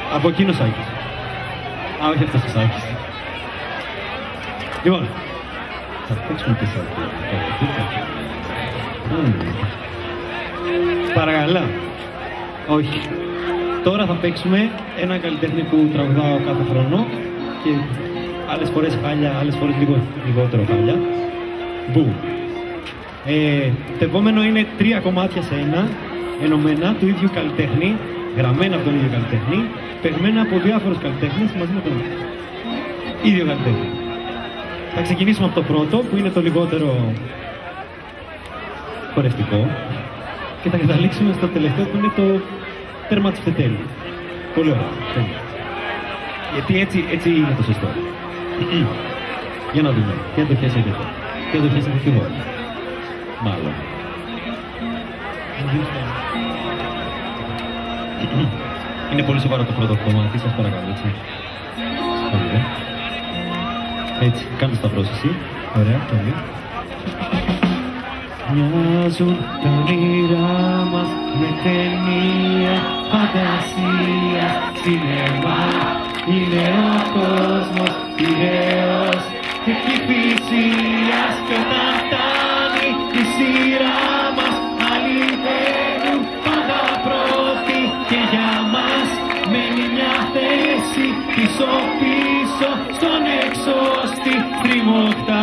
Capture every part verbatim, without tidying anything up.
Από εκείνο Σάκης. Α, όχι αυτός ο Σάκης. Λοιπόν, θα παίξουμε και Σάκη. Παρακαλώ. Όχι. Τώρα θα παίξουμε ένα καλλιτέχνη που τραγουδάω κάθε χρόνο και άλλες φορές χάλια, άλλες φορές λίγο λιγότερο χάλια. Μπου. Ε, το επόμενο είναι τρία κομμάτια σε ένα, ενωμένα του ίδιου καλλιτέχνη, γραμμένα από τον ίδιο καλλιτέχνη, παιγμένα από διάφορους καλλιτέχνες μαζί με τον ίδιο καλλιτέχνη. Θα ξεκινήσουμε από το πρώτο, που είναι το λιγότερο χορευτικό, και θα καταλήξουμε στο τελευταίο, που είναι το τέρμα της Φετέλη. Πολύ ωραία. Γιατί έτσι, έτσι είναι το σωστό. Για να δούμε. Τι αν το πιάσετε εδώ. Τι αν το πιάσετε κι εγώ. Μάλλον. Είναι πολύ σοβαρό το πρώτο κομμάτι, σας παρακαλώ, έτσι. Ωραία. Έτσι, κάντε σταυρός εσύ. Ωραία, πολύ. Μοιάζουν τα όνειρά μας με ταινία φαντασία. Σινεμά είναι ο κόσμος τυχαίος και κυφυσίας, και όταν φτάνει η σειρά μας αληθαίνουν πάντα πρώτοι, και για μας μένει μια θέση πίσω πίσω στον εξώστη τριμωχτά.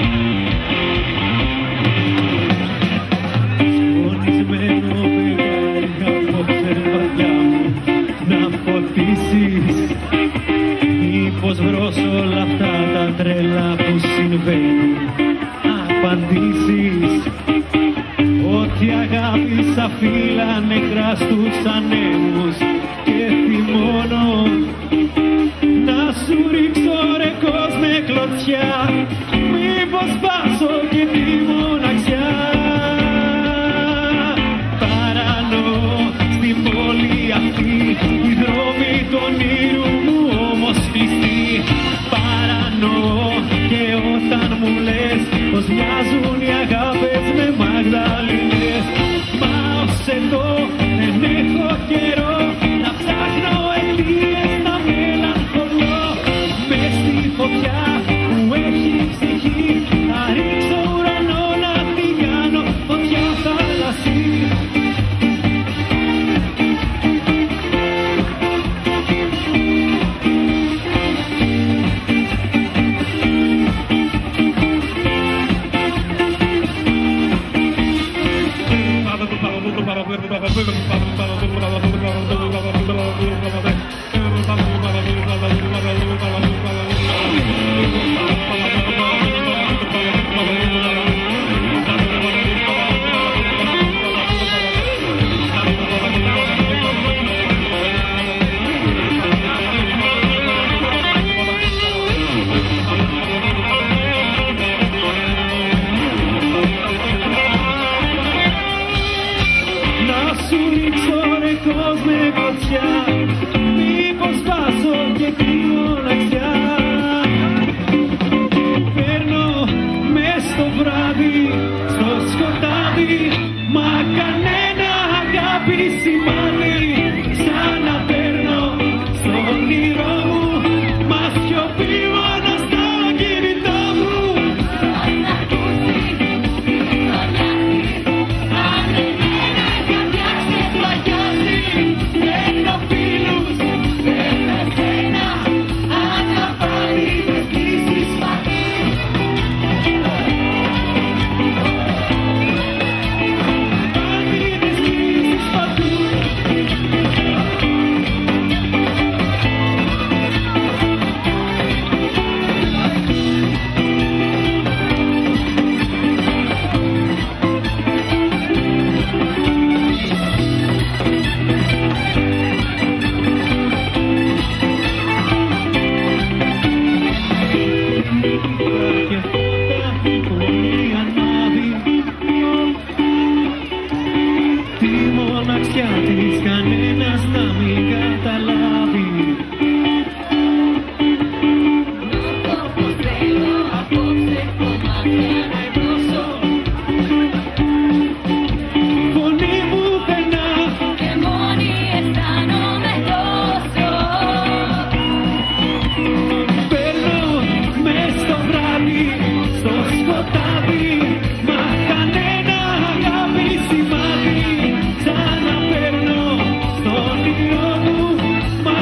Σκοτισμένο πεγάδι δέντρα στους ανέμους και θυμώνω να σου ρίξω ρε κόσμε κλωτσιά, μήπως πάσω και τη μοναξιά. Παρανοώ στην πόλη αυτή, οι δρόμοι του όνειρου μου όμως κλειστοί. Παρανοώ και όταν μου λες πως μοιάζουν οι αγάπες με Μαγδαληνές, μα ως εδώ δεν έχω καιρό να ψάχνω αιτίες να μελαγχολώ. Μες στη φωτιά που έχει ψυχή θα ρίξω ουρανό να τη κάνω φωτιά θάλασσή. Με κοτσιά, μήπως πάσω και τη μοναξιά. Παίρνω μες στο βράδυ, στο σκοτάδι, μα κανένα αγάπη σημάδι. Σαν να παίρνω στο όνειρό μου, μα σιωπή μόνο στο κινητό μου. Κανένας να μην καταλάβει. Όπως θέλω απόψε κομμάτια να εκδώσω. Φωνή μου περνά και μόνη αισθάνομαι τόσο. Παίρνω μες στο βράδυ, στο σκοτάδι, μα κανένα αγάπη σημάδι. Σαν να παίρνω στο όνειρό μου, μα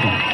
ευχαριστώ.